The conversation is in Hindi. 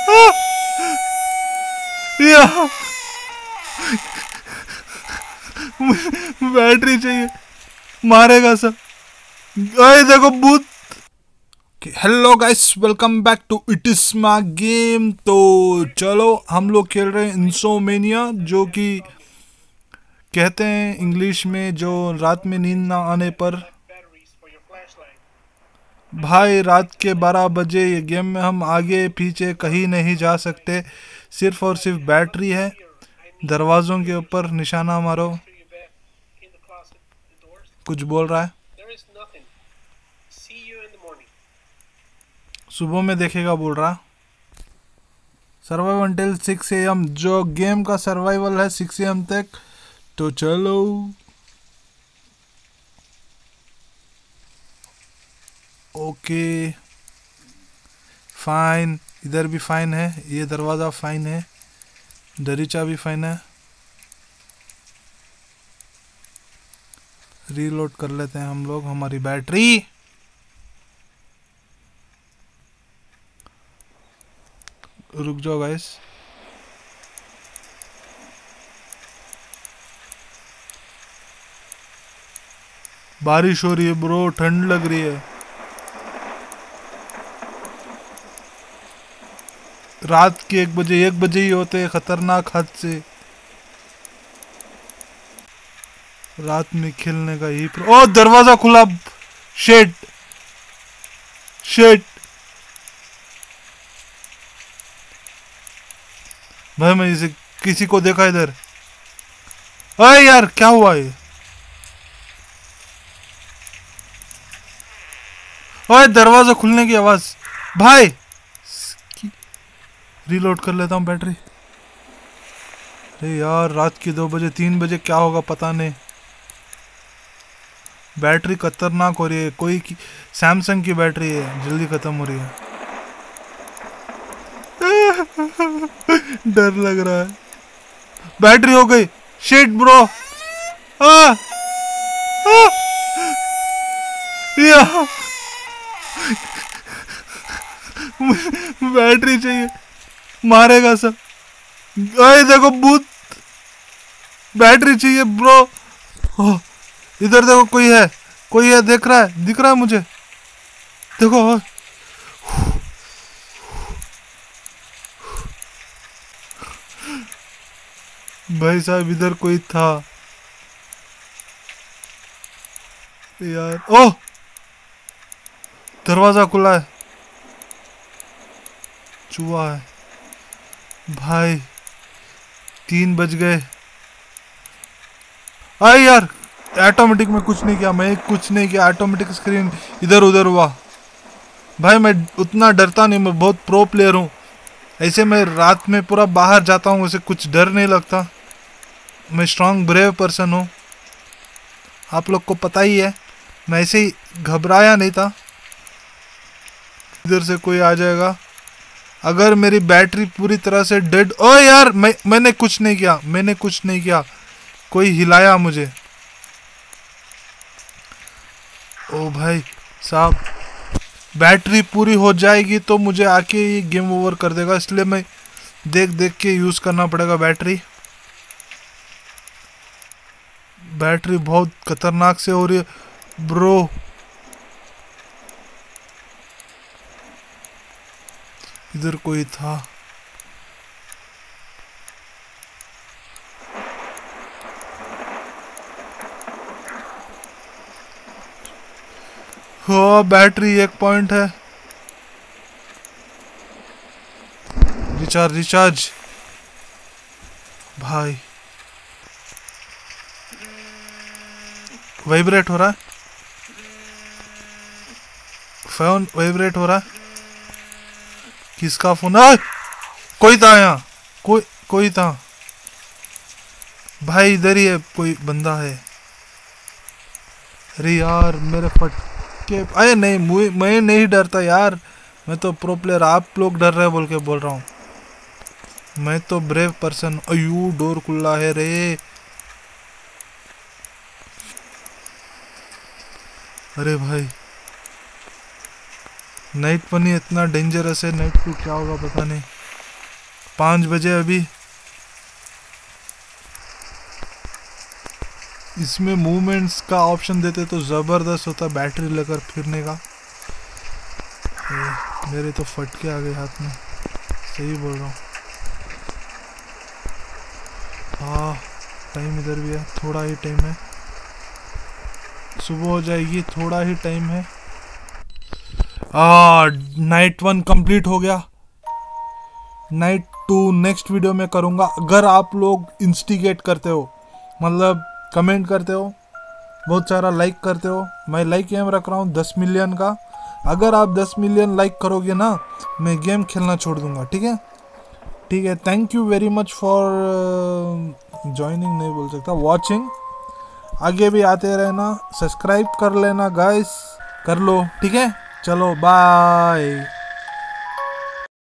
या बैटरी चाहिए, मारेगा सब। अरे देखो भूत। Hello guys, welcome back to it is my game. तो चलो हम लोग खेल रहे हैं इंसोमेनिया, जो कि कहते हैं इंग्लिश में जो रात में नींद ना आने पर। भाई रात के 12 बजे ये गेम में हम आगे पीछे कहीं नहीं जा सकते, सिर्फ और सिर्फ बैटरी है। दरवाज़ों के ऊपर निशाना मारो। कुछ बोल रहा है, सुबह में देखेगा बोल रहा। सर्वाइव अंटिल 6 AM, जो गेम का सर्वाइवल है 6 AM तक। तो चलो ओके फाइन, इधर भी फाइन है, ये दरवाज़ा फाइन है, दरीचा भी फाइन है। रीलोड कर लेते हैं हम लोग हमारी बैटरी। रुक जाओ गाइस, बारिश हो रही है ब्रो, ठंड लग रही है। रात के 1 बजे ही होते हैं खतरनाक हादसे। रात में खेलने का ही ओ दरवाजा खुला। शेट शेट भाई, मैं इसे किसी को देखा इधर। अरे यार क्या हुआ ये? ओए दरवाजा खुलने की आवाज। भाई रीलोड कर लेता हूँ बैटरी। अरे यार रात के 2 बजे 3 बजे क्या होगा पता नहीं। बैटरी खतरनाक हो रही है, कोई की सैमसंग की बैटरी है, जल्दी खत्म हो रही है। डर लग रहा है। बैटरी हो गई। Shit bro. आ, आ, या बैटरी चाहिए, मारेगा सब। अरे देखो भूत। बैटरी चाहिए ब्रो। इधर देखो, कोई है, दिख रहा है मुझे। देखो भाई साहब, इधर कोई था यार। ओह दरवाजा खुला है, चूहा है भाई। 3 बज गए। अरे यार ऑटोमेटिक में कुछ नहीं किया, ऑटोमेटिक स्क्रीन इधर उधर हुआ। भाई मैं उतना डरता नहीं, मैं बहुत प्रो प्लेयर हूँ। ऐसे मैं रात में पूरा बाहर जाता हूँ, उसे कुछ डर नहीं लगता। मैं स्ट्रांग ब्रेव पर्सन हूँ, आप लोग को पता ही है। मैं ऐसे ही घबराया नहीं था। इधर से कोई आ जाएगा। अगर मेरी बैटरी पूरी तरह से डेड। ओ यार मैंने कुछ नहीं किया, कोई हिलाया मुझे। ओ भाई साहब, बैटरी पूरी हो जाएगी तो मुझे आके ये गेम ओवर कर देगा, इसलिए मैं देख के यूज करना पड़ेगा बैटरी। बैटरी बहुत खतरनाक से हो रही है ब्रो। इधर कोई था। हो बैटरी 1 पॉइंट है। रिचार्ज भाई। वाइब्रेट हो रहा है, फोन वाइब्रेट हो रहा है। किसका फोन है? कोई था यहाँ, कोई था भाई, इधर ही है, कोई बंदा है। अरे यार मेरे फटके। अरे नहीं, मैं नहीं डरता यार, मैं तो प्रो प्लेयर। आप लोग डर रहे बोल के बोल रहा हूँ, मैं तो ब्रेव पर्सन। अयू डोर खुला है रे। अरे भाई नाइट पनी इतना डेंजरस है, नाइट को क्या होगा पता नहीं। 5 बजे अभी। इसमें मूवमेंट्स का ऑप्शन देते तो ज़बरदस्त होता, बैटरी लेकर फिरने का। मेरे तो फटके आ गए हाथ में, सही बोल रहा हूँ। हाँ टाइम इधर भी है, थोड़ा ही टाइम है, सुबह हो जाएगी, थोड़ा ही टाइम है। नाइट 1 कंप्लीट हो गया। नाइट 2 नेक्स्ट वीडियो में करूँगा। अगर आप लोग इंस्टिगेट करते हो, मतलब कमेंट करते हो, बहुत सारा लाइक करते हो, मैं लाइक एम रख रहा हूँ 10 मिलियन का। अगर आप 10 मिलियन लाइक करोगे ना, मैं गेम खेलना छोड़ दूंगा। ठीक है, ठीक है। Thank you very much for joining, नहीं बोल सकता, वॉचिंग। आगे भी आते रहना, सब्सक्राइब कर लेना गाइस, कर लो। ठीक है, चलो बाय।